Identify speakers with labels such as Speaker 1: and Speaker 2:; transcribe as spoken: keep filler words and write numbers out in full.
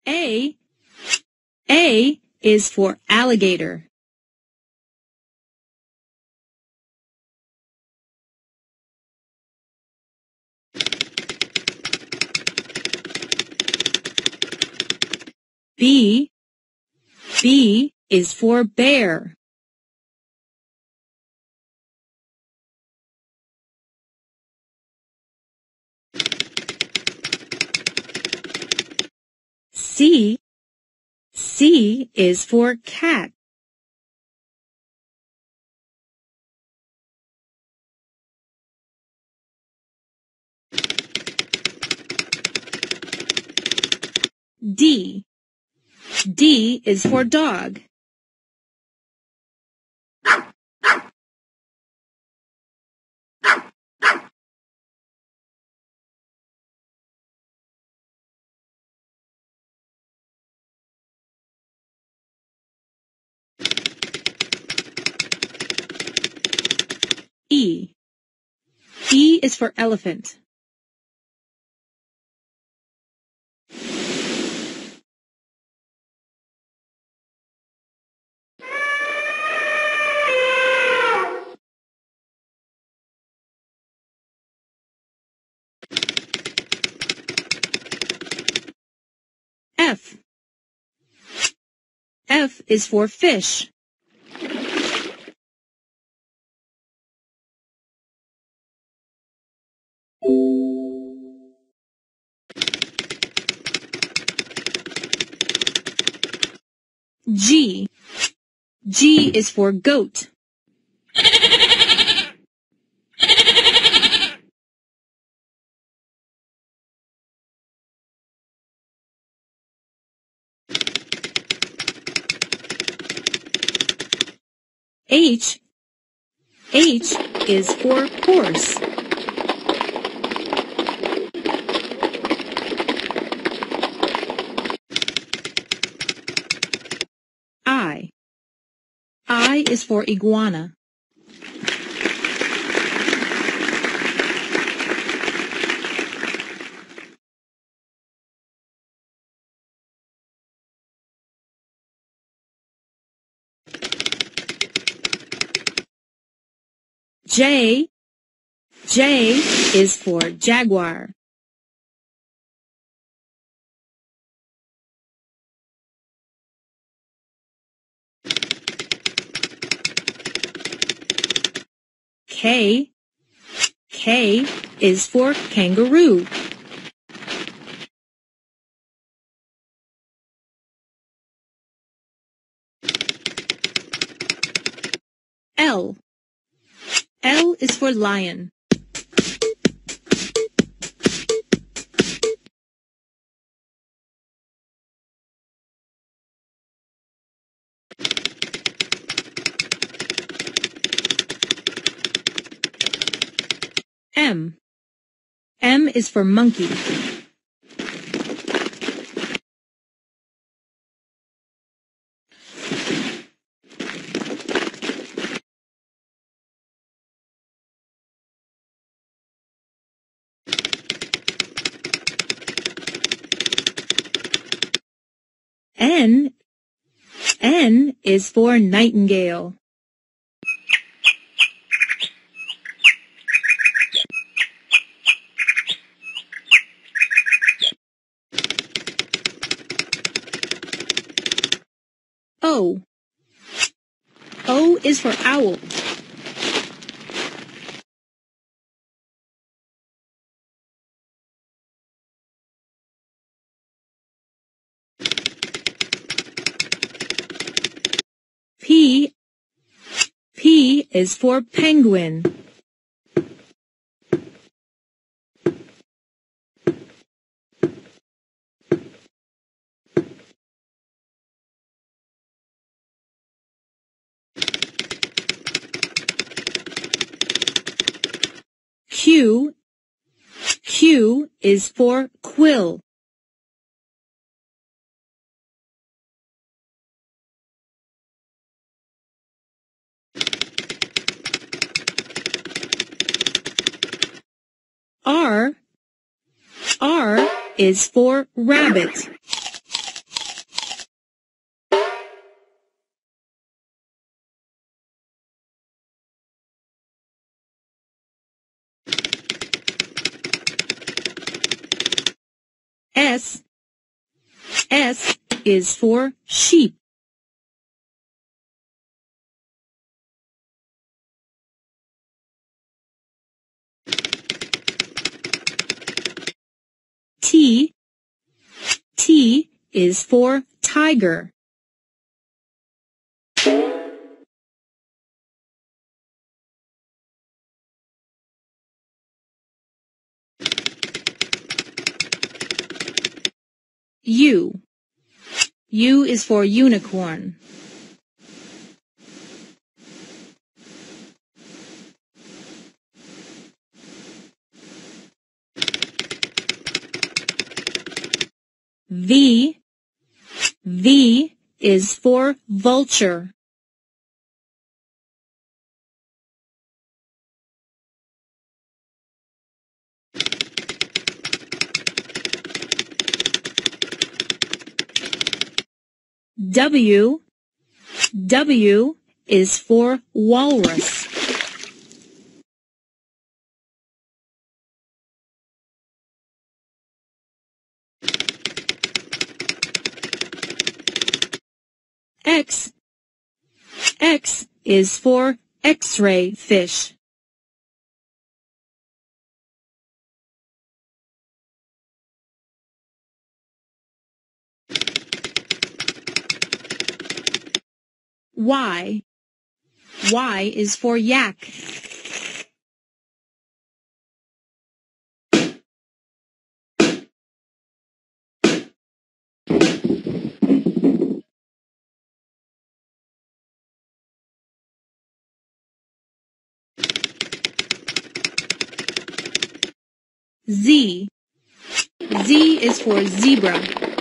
Speaker 1: A. A is for alligator. B. B is for bear. C. C is for cat. D. D is for dog. E. E is for elephant. F. F is for fish. G. G is for goat. H. H is for horse. I. I is for iguana. J. J is for jaguar. K. K is for kangaroo. L. L is for lion. M. M is for monkey. N. N is for nightingale. O. O is for owl. P. P is for penguin. Q. Q is for quill. R. R is for rabbit. S. S is for sheep. T. T is for tiger. U. U is for unicorn. V. V is for vulture. W. W is for walrus. X. X is for X-ray fish. Y. Y is for yak. Z. Z is for zebra.